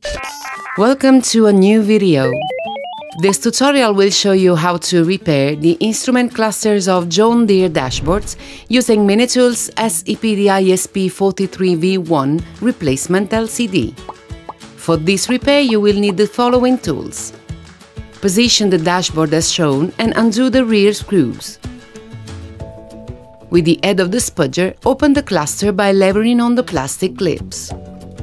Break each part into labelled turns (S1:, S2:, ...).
S1: Welcome to a new video. This tutorial will show you how to repair the instrument clusters of John Deere dashboards using Minitools SEPD ISP43V1 replacement LCD. For this repair you will need the following tools. Position the dashboard as shown and undo the rear screws. With the head of the spudger, open the cluster by levering on the plastic clips.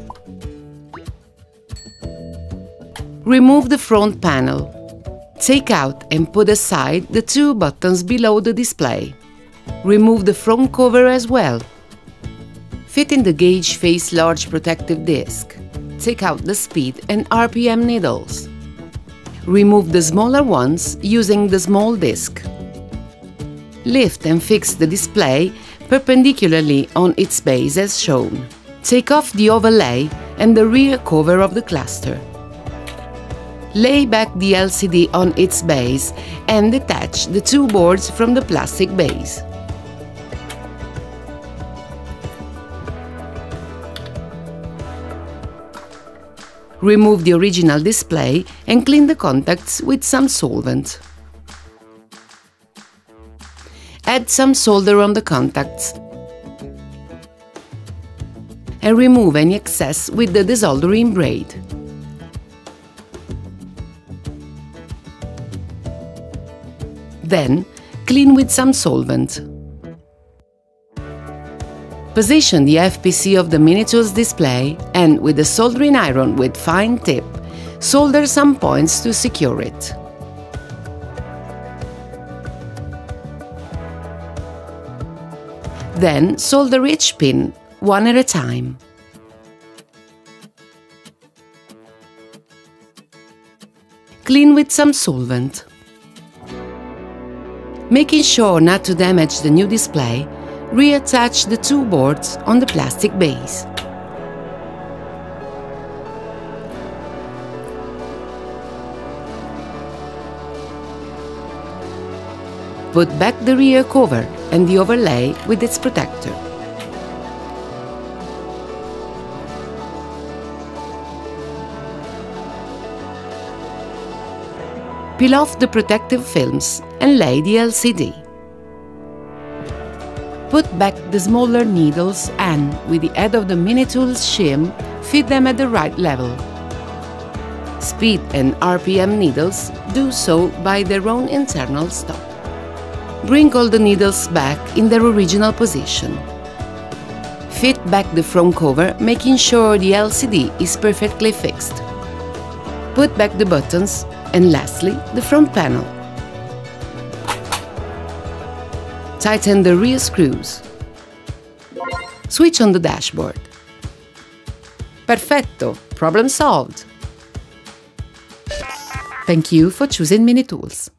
S1: Remove the front panel. Take out and put aside the two buttons below the display. Remove the front cover as well. Fit in the gauge face large protective disc. Take out the speed and RPM needles. Remove the smaller ones using the small disc. Lift and fix the display perpendicularly on its base as shown. Take off the overlay and the rear cover of the cluster. Lay back the LCD on its base and detach the two boards from the plastic base. Remove the original display and clean the contacts with some solvent. Add some solder on the contacts and remove any excess with the desoldering braid. Then, clean with some solvent. Position the FPC of the Minitools display and, with a soldering iron with fine tip, solder some points to secure it. Then, solder each pin, one at a time. Clean with some solvent. Making sure not to damage the new display, reattach the two boards on the plastic base. Put back the rear cover and the overlay with its protector. Peel off the protective films and lay the LCD. Put back the smaller needles and, with the head of the Minitools shim, fit them at the right level. Speed and RPM needles do so by their own internal stop. Bring all the needles back in their original position. Fit back the front cover, making sure the LCD is perfectly fixed. Put back the buttons and, lastly, the front panel. Tighten the rear screws. Switch on the dashboard. Perfetto! Problem solved! Thank you for choosing Minitools.